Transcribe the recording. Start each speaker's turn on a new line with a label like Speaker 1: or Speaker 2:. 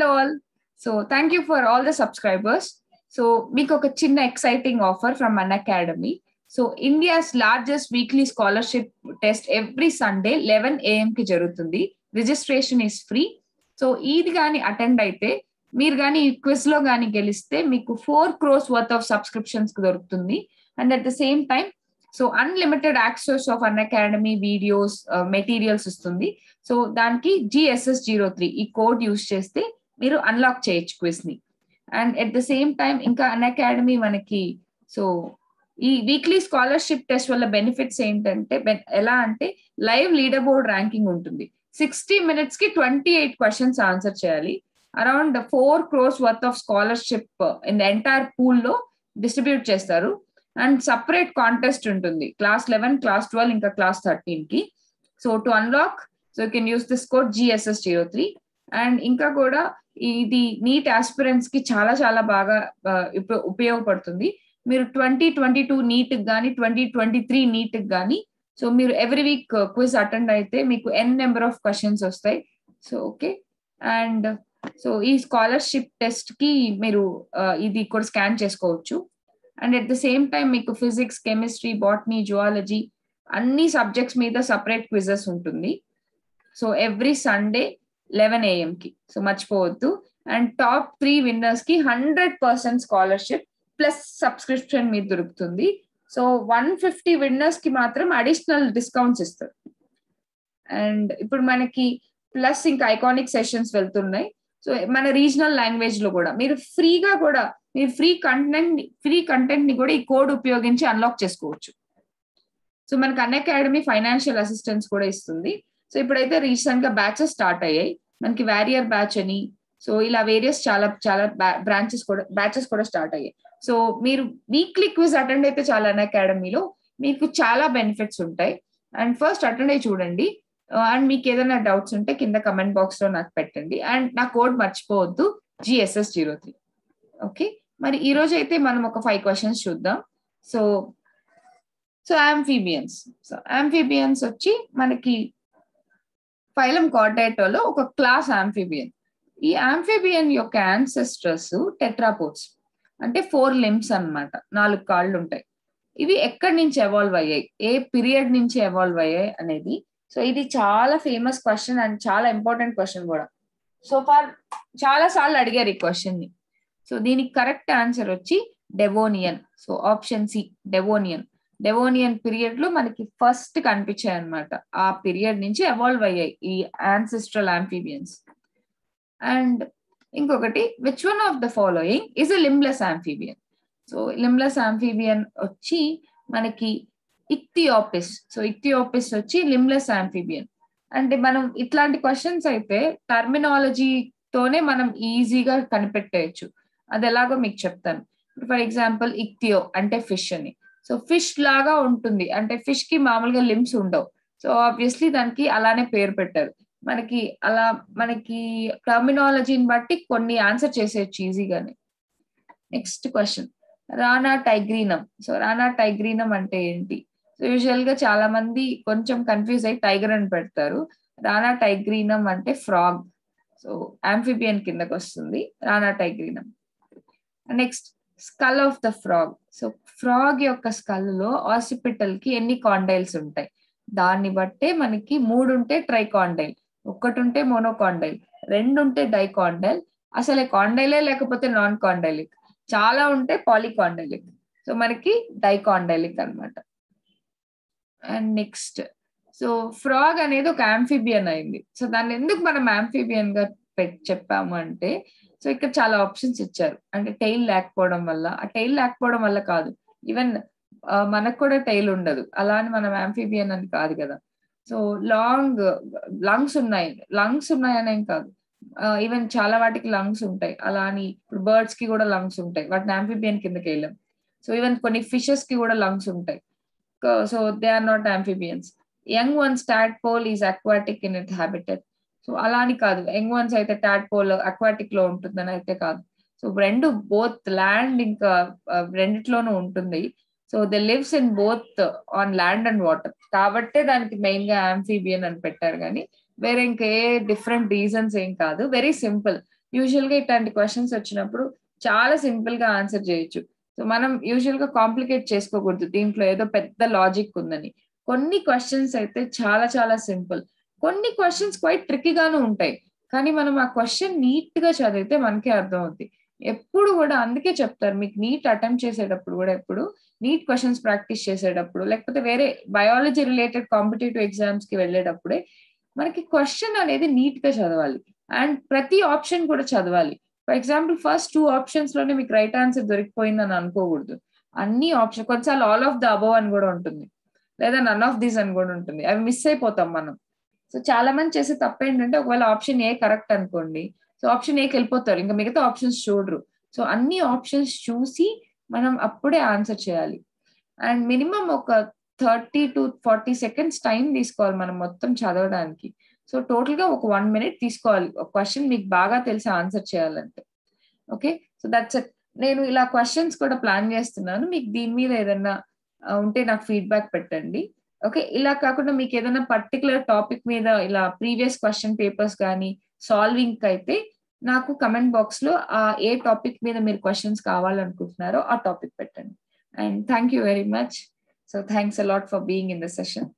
Speaker 1: all. So thank you for all the subscribers. So మీకు ఒక చిన్న exciting offer from Unacademy. So India's largest weekly scholarship test every Sunday 11 AM కి జరుగుతుంది. Registration is free. So ఇది కానీ attend అయితే మీరు కానీ ఈ క్విజ్ లో కానీ గెలిస్తే మీకు 4 crores worth ఆఫ్ సబ్స్క్రిప్షన్స్ దొరుకుతుంది. And at the same time so unlimited access of Unacademy videos materials వస్తుంది. సో దానికి GSS03 ఈ కోడ్ యూస్ చేస్తే మీరు అన్లాక్ చేయొచ్చు క్విజ్ ని. And at the same time ఇంకా అన్ అకాడమీ మనకి సో ఈ వీక్లీ స్కాలర్షిప్ టెస్ట్ వల్ల బెనిఫిట్స్ ఏంటంటే ఎలా అంటే లైవ్ లీడర్ బోర్డ్ ర్యాంకింగ్ ఉంటుంది. 60 minutes కి 28 questions ఆన్సర్ చేయాలి. Around 4 crores worth of scholarship in the entire pool లో డిస్ట్రిబ్యూట్ చేస్తారు. అండ్ సపరేట్ కాంటెస్ట్ ఉంటుంది క్లాస్ 11, క్లాస్ 12 ఇంకా క్లాస్ 13 కి. So to unlock so you can use this code GSS03. And ఇంకా కూడా ఇది నీట్ ఆస్పిరెంట్స్ కి చాలా చాలా బాగా ఉపయోగపడుతుంది. మీరు 2022 నీట్ కానీ 2023 నీట్ కానీ సో మీరు ఎవ్రీ వీక్ క్విజ్ అటెండ్ అయితే మీకు n నెంబర్ ఆఫ్ క్వశ్చన్స్ వస్తాయి. So okay. అండ్ సో ఈ స్కాలర్షిప్ టెస్ట్ కి మీరు ఇది కూడా స్కాన్ చేసుకోవచ్చు. And at the same time మీకు ఫిజిక్స్, కెమిస్ట్రీ, బాటనీ, జువాలజీ అన్ని సబ్జెక్ట్స్ మీద సపరేట్ క్విజెస్ ఉంటుంది. సో ఎవ్రీ సండే 11 AM కి. సో మర్చిపోవద్దు. అండ్ టాప్ 3 winners కి 100% స్కాలర్షిప్ ప్లస్ సబ్స్క్రిప్షన్ మీద దొరుకుతుంది. సో 150 winners కి మాత్రం అడిషనల్ డిస్కౌంట్స్ ఇస్తారు. అండ్ ఇప్పుడు మనకి ప్లస్ ఇంకా ఐకానిక్ సెషన్స్ వెళ్తున్నాయి. సో మన రీజనల్ లాంగ్వేజ్ లో కూడా మీరు ఫ్రీగా కూడా మీరు ఫ్రీ కంటెంట్ ని కూడా ఈ కోడ్ ఉపయోగించి అన్లాక్ చేసుకోవచ్చు. సో మనకి అన్ అకాడమీ ఫైనాన్షియల్ అసిస్టెన్స్ కూడా ఇస్తుంది. సో ఇప్పుడైతే రీసెంట్ గా బ్యాచెస్ స్టార్ట్ అయ్యాయి. మనకి వారియర్ బ్యాచ్ అని సో ఇలా వేరియస్ చాలా చాలా బ్యాచెస్ కూడా స్టార్ట్ అయ్యాయి. సో మీరు వీక్లీ క్విజ్ అటెండ్ అయితే చాలా అన్ అకాడమీలో మీకు చాలా బెనిఫిట్స్ ఉంటాయి. అండ్ ఫస్ట్ అటెండ్ అయ్యి చూడండి. అండ్ మీకు ఏదైనా డౌట్స్ ఉంటే కింద కమెంట్ బాక్స్ లో నాకు పెట్టండి. అండ్ నా కోడ్ మర్చిపోవద్దు GSS03. ఓకే. మరి ఈ రోజు అయితే మనం ఒక 5 questions చూద్దాం. సో ఆంఫీబియన్స్ వచ్చి మనకి ఫైలం కార్డేటాలో ఒక క్లాస్ ఆంఫీబియన్. ఈ ఆంఫీబియన్ యొక్క యాన్సెస్టర్స్ టెట్రాపోడ్స్ అంటే 4 limbs అన్నమాట. 4 కాళ్ళు ఉంటాయి. ఇవి ఎక్కడి నుంచి ఎవాల్వ్ అయ్యాయి, ఏ పీరియడ్ నుంచి ఎవాల్వ్ అయ్యాయి అనేది. సో ఇది చాలా ఫేమస్ క్వశ్చన్ అండ్ చాలా ఇంపార్టెంట్ క్వశ్చన్ కూడా. సో ఫార్ చాలా సార్లు అడిగారు ఈ క్వశ్చన్ ని. సో దీనికి కరెక్ట్ ఆన్సర్ వచ్చి Devonian. So option C Devonian period లో మనకి ఫస్ట్ కనిపించాయి అనమాట. ఆ పీరియడ్ నుంచి ఎవాల్వ్ అయ్యాయి ఈ యాన్సిస్ట్రల్ ఆంఫీబియన్స్. అండ్ ఇంకొకటి which one of the following is a limbless amphibian. So limbless amphibian వచ్చి మనకి ఇక్థియోపిస్. సో ఇక్థియోపిస్ వచ్చి లింబ్లెస్ ఆంఫీబియన్. అంటే మనం ఇట్లాంటి క్వశ్చన్స్ అయితే టర్మినాలజీతోనే మనం ఈజీగా కనిపెట్టేయచ్చు. అది ఎలాగో మీకు చెప్తాను. ఫర్ ఎగ్జాంపుల్ ఇక్థియో అంటే ఫిష్ అని. సో ఫిష్ లాగా ఉంటుంది అంటే ఫిష్ కి మామూలుగా లింబ్స్ ఉండవు. సో ఆబ్వియస్లీ దానికి అలానే పేరు పెట్టారు. మనకి టర్మినాలజీని బట్టి కొన్ని ఆన్సర్ చేసేయచ్చు ఈజీగానే. Next question Rana tigrinum. So Rana tigrinum అంటే ఏంటి? సో యూజువల్ గా చాలా మంది కొంచెం కన్ఫ్యూజ్ అయ్యి టైగర్ అని పెడతారు. రానా టైగ్రీనం అంటే ఫ్రాగ్. సో ఆంఫిబియన్ కిందకి వస్తుంది Rana tigrinum. Next skull of the frog. So frog యొక్క స్కల్ లో ఆసిపిటల్ కి ఎన్ని కాండైల్స్ ఉంటాయి? దాన్ని బట్టే మనకి 3 ఉంటే ట్రైకాండైల్, 1 ఉంటే మోనోకాండైల్, 2 ఉంటే డైకాండైల్, అసలే కాండైలే లేకపోతే నాన్ కాండైలిక్, చాలా ఉంటే పాలికాండైలిక్. సో మనకి డైకాండైలిక్ అన్నమాట. అండ్ నెక్స్ట్ సో ఫ్రాగ్ అనేది ఒక ఆంఫిబియన్ అయింది. సో దాన్ని ఎందుకు మనం ఆంఫిబియన్ గా చెప్పాము అంటే సో ఇక్కడ చాలా ఆప్షన్స్ ఇచ్చారు. అంటే టైల్ లేకపోవడం వల్ల, ఆ టైల్ లేకపోవడం వల్ల కాదు, ఈవెన్ మనకు కూడా టైల్ ఉండదు, అలా అని మనం ఆంఫిబియన్ అని కాదు కదా. సో లాంగ్ లంగ్స్ ఉన్నాయనేం కాదు, ఈవెన్ చాలా వాటికి లంగ్స్ ఉంటాయి. అలా అని ఇప్పుడు బర్డ్స్ కి కూడా లంగ్స్ ఉంటాయి, వాటిని ఆంఫిబియన్ కిందకి వెళ్ళాం. సో ఈవెన్ కొన్ని ఫిషెస్ కి కూడా లంగ్స్ ఉంటాయి. So they are not amphibians. Young ones tadpole is aquatic in it habitat. So అలా అని కాదు, యంగ్ వన్స్ అయితే టాడ్పోల్ అక్వాటిక్ లో ఉంటుందని అయితే కాదు. సో రెండు బోత్ ల్యాండ్ ఇంకా రెండిట్లోనూ ఉంటుంది. So they lives in both on land and water, కాబట్టే దానికి మెయిన్ గా ఆంఫిబియన్ అని పెట్టారు. కానీ వేరే ఇంకా ఏ డిఫరెంట్ రీజన్స్ ఏం కాదు, వెరీ సింపుల్. యూజువల్ గా ఇట్లాంటి క్వశ్చన్స్ వచ్చినప్పుడు చాలా సింపుల్ గా ఆన్సర్ చేయొచ్చు. సో మనం యూజువల్ గా కాంప్లికేట్ చేసుకోకూడదు దీంట్లో ఏదో పెద్ద లాజిక్ ఉందని. కొన్ని క్వశ్చన్స్ అయితే చాలా చాలా సింపుల్, కొన్ని క్వశ్చన్స్ క్వైట్ ట్రిక్కీగాను ఉంటాయి. కానీ మనం ఆ క్వశ్చన్ నీట్ గా చదివితే మనకే అర్థం అవుతుంది. ఎప్పుడు కూడా అందుకే చెప్తారు మీకు నీట్ అటెంప్ట్ చేసేటప్పుడు కూడా, ఎప్పుడు నీట్ క్వశ్చన్స్ ప్రాక్టీస్ చేసేటప్పుడు లేకపోతే వేరే బయాలజీ రిలేటెడ్ కాంపిటేటివ్ ఎగ్జామ్స్ కి వెళ్ళేటప్పుడే మనకి క్వశ్చన్ అనేది నీట్ గా చదవాలి అండ్ ప్రతి ఆప్షన్ కూడా చదవాలి. ఫర్ ఎగ్జాంపుల్ ఫస్ట్ 2 ఆప్షన్స్ లోనే మీకు రైట్ ఆన్సర్ దొరికిపోయిందని అనుకోకూడదు. అన్ని ఆప్షన్, కొన్నిసార్లు ఆల్ ఆఫ్ ద అబవ్ అని కూడా ఉంటుంది, లేదా నన్ ఆఫ్ దీస్ అని కూడా ఉంటుంది. అవి మిస్ అయిపోతాం మనం. సో చాలా మంది చేసే తప్పు ఏంటంటే ఒకవేళ ఆప్షన్ ఏ కరెక్ట్ అనుకోండి, సో ఆప్షన్ ఏకి వెళ్ళిపోతారు, ఇంకా మిగతా ఆప్షన్స్ చూడరు. సో అన్ని ఆప్షన్స్ చూసి మనం అప్పుడే ఆన్సర్ చేయాలి. అండ్ మినిమం ఒక 30 to 40 seconds టైం తీసుకోవాలి మనం మొత్తం చదవడానికి. సో టోటల్ గా ఒక 1 minute తీసుకోవాలి ఒక క్వశ్చన్ మీకు బాగా తెలిసి ఆన్సర్ చేయాలంటే. Okay, so that's it. నేను ఇలా క్వశ్చన్స్ కూడా ప్లాన్ చేస్తున్నాను. మీకు దీని మీద ఏదన్నా ఉంటే నాకు ఫీడ్బ్యాక్ పెట్టండి. ఓకే, ఇలా కాకుండా మీకు ఏదైనా పర్టికులర్ టాపిక్ మీద ఇలా ప్రీవియస్ క్వశ్చన్ పేపర్స్ కానీ సాల్వింగ్ అయితే నాకు కమెంట్ బాక్స్ లో ఏ టాపిక్ మీద మీరు క్వశ్చన్స్ కావాలనుకుంటున్నారో ఆ టాపిక్ పెట్టండి. And thank you very much. So thanks a lot for being in the session.